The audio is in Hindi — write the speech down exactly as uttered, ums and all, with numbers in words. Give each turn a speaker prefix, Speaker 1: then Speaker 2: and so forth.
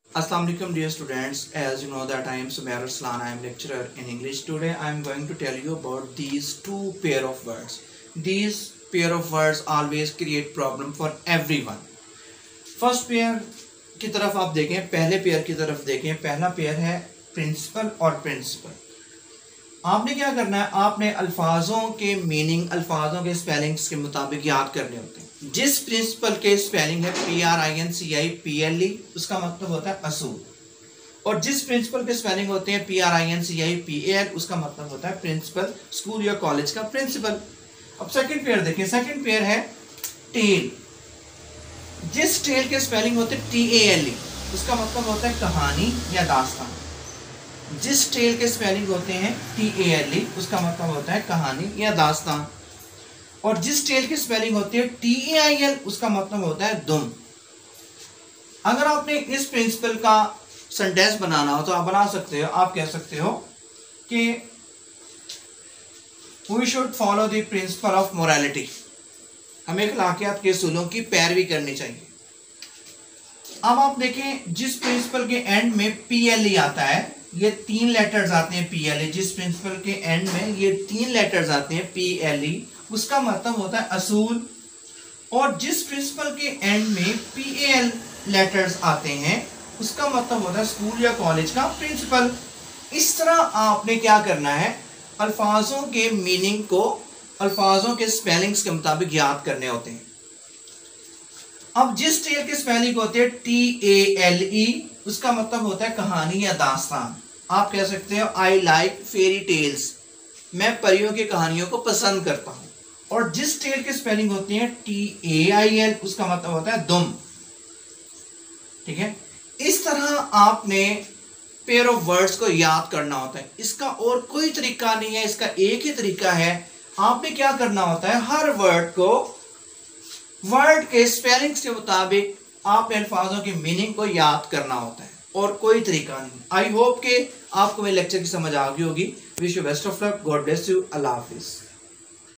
Speaker 1: Assalamu alaikum dear students. As you know that I am Sumair Arslan. I am lecturer in English. Today I am going to tell you about these two pair of words. These pair of words always create problem for everyone. First pair की तरफ आप देखें, पहले पेयर की तरफ देखें. पहला पेयर है प्रिंसिपल और प्रिंसिपल. आपने क्या करना है, आपने अल्फाजों के मीनिंग, अल्फाजों के स्पेलिंग्स के मुताबिक याद करने होते हैं. जिस प्रिंसिपल के स्पेलिंग है P R I N C I P L E, उसका मतलब होता है असूल. और जिस प्रिंसिपल के स्पेलिंग होते हैं P R I N C I P A L, उसका मतलब होता है प्रिंसिपल, स्कूल या कॉलेज का प्रिंसिपल. अब सेकंड पेयर देखिए. सेकंड पेयर है टेल. जिस टेल के स्पेलिंग होते हैं टी ए एल ई, उसका मतलब होता है कहानी या दास्तान. जिस टेल के स्पेलिंग होते हैं टी ए एल ई, उसका मतलब होता है कहानी या दास्तान. और जिस टेल की स्पेलिंग होती है टी ए आई एल, उसका मतलब होता है दुम. अगर आपने इस प्रिंसिपल का सेंटेंस बनाना हो तो आप बना सकते हो. आप कह सकते हो कि we should follow the principle of morality. हमें अखलाकियात के उसूलों की पैरवी करनी चाहिए. अब आप देखें, जिस प्रिंसिपल के एंड में पी एल ई आता है, ये तीन लेटर्स आते हैं पी एल ई. जिस प्रिंसिपल के एंड में ये तीन लेटर्स आते हैं पी एल ई, उसका मतलब होता है असूल. और जिस प्रिंसिपल के एंड में पी ए एल लेटर्स आते हैं, उसका मतलब होता है स्कूल या कॉलेज का प्रिंसिपल. इस तरह आपने क्या करना है, अल्फाजों के मीनिंग को अल्फाजों के स्पेलिंग्स के मुताबिक याद करने होते हैं. अब जिस टेल के स्पेलिंग होते हैं टी ए एल ई, उसका मतलब होता है कहानी या दास्तान. आप कह सकते हो आई लाइक फेरी टेल्स, मैं परियों की कहानियों को पसंद करता हूं. और जिस टेल की स्पेलिंग होती है टी ए आई एल, उसका मतलब होता है दुम. ठीक है. इस तरह आपने पेयर ऑफ वर्ड्स को याद करना होता है. इसका और कोई तरीका नहीं है, इसका एक ही तरीका है. आपने क्या करना होता है, हर वर्ड को वर्ड के स्पेलिंग्स के मुताबिक आपने अल्फाजों की मीनिंग को याद करना होता है, और कोई तरीका नहीं. आई होप कि आपको मेरे लेक्चर की समझ आ गई होगी. Wish you best of luck. God bless you. अल्लाह हाफिज.